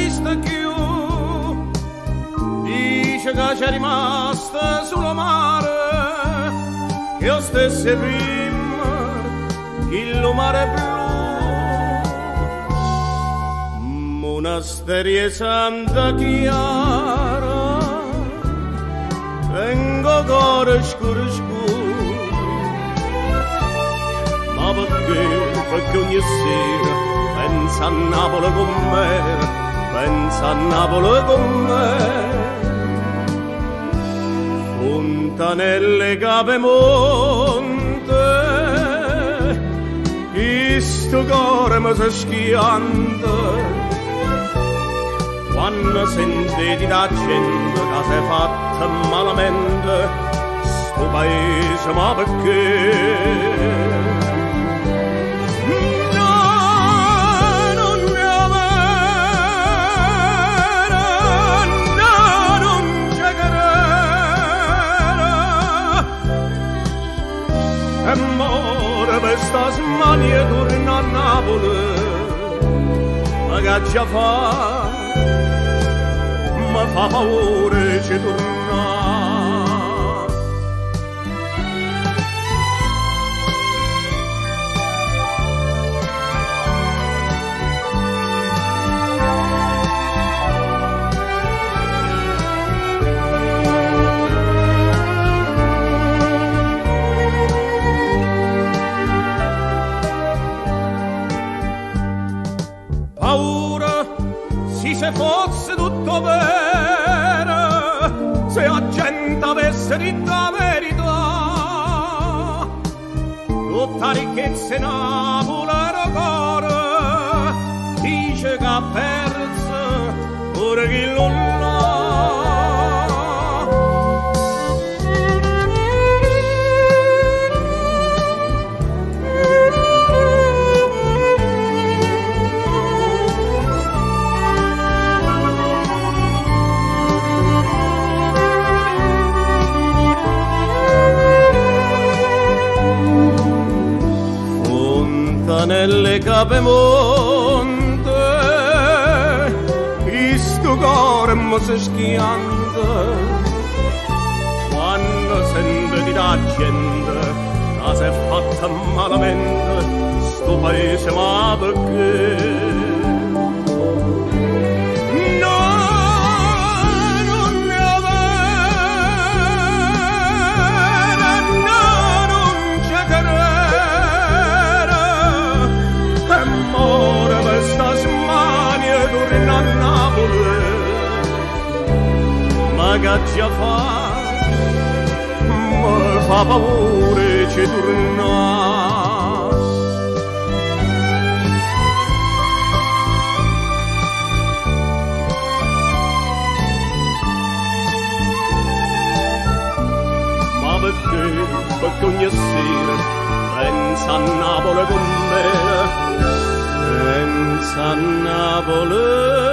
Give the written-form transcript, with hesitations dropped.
vista più, dice che c'è rimasta sul mare, che io stesse prima che il mare blu. Monasterie Santa Chiara, vengo cuore scuro scuro, ma perché ogni sera pensa a Napoli con me, pensa a Napoli con me. Fontanelle Capemonte, questo cuore mi si schianta, quando sentite la gente che si è fatta malamente, sto paese ma perché? Per sta smania torna a Napoli, ma che già fa, mi fa paura ci torna. Se fosse tutto vero, se la gente avesse detto la verità, tutta ricchezza in Napoli era cuore, dice che ha perso pure chi non l'ha. Nelle Capemonte, questo cuore mi si schianta, quando sente di la gente che si è fatta malamente, sto paese ma perché? Ma che già fa, mi fa paura ci torna. Ma perché ogni sera pensa a Napoli con me, pensa a Napoli